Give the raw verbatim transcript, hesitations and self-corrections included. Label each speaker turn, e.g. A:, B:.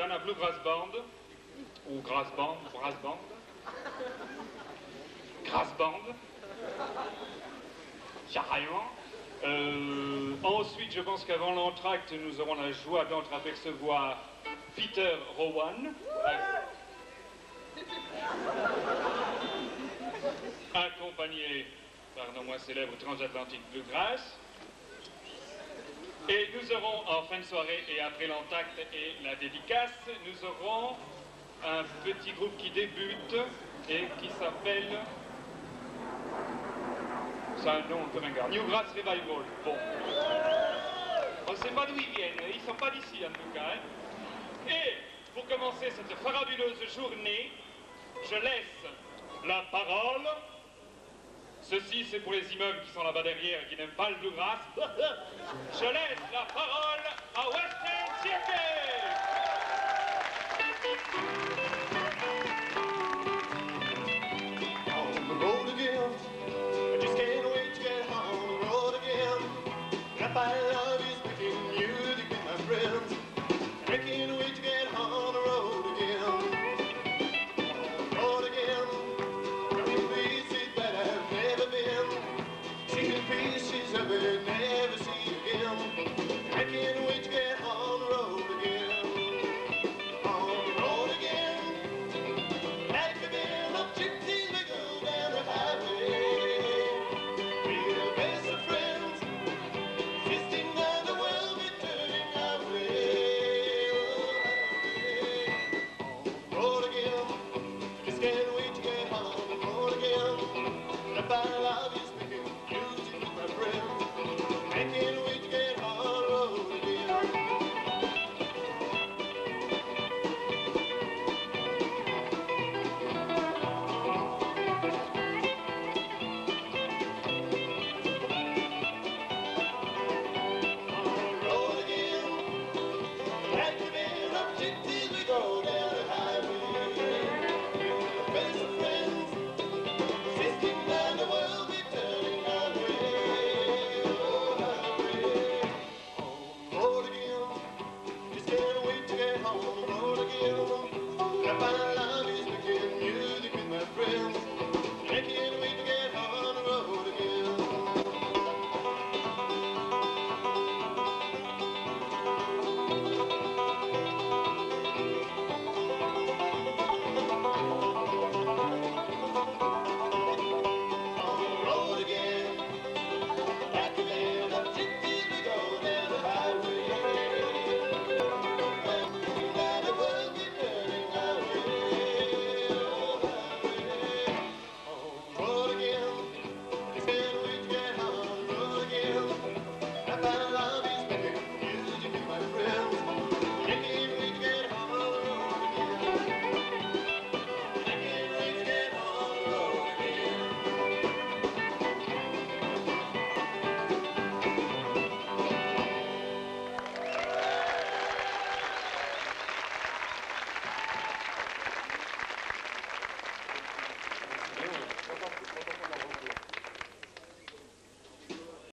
A: Dana Bluegrass Band, ou Grass Band, Brass Band, Grass Band, carrément. Euh, ensuite, je pense qu'avant l'entracte, nous aurons la joie d'entreapercevoir Peter Rowan, accompagné par un moins célèbre transatlantique Bluegrass. Et nous aurons en fin de soirée et après l'entracte et la dédicace, nous aurons un petit groupe qui débute et qui s'appelle... C'est un nom un peu ringard. Newgrass Revival. Bon. On ne sait pas d'où ils viennent, ils ne sont pas d'ici en tout cas. Hein. Et pour commencer cette farabuleuse journée, je laisse la parole. Ceci, c'est pour les immeubles qui sont là-bas derrière et qui n'aiment pas le bluegrass. Je laisse la parole à Western Circus.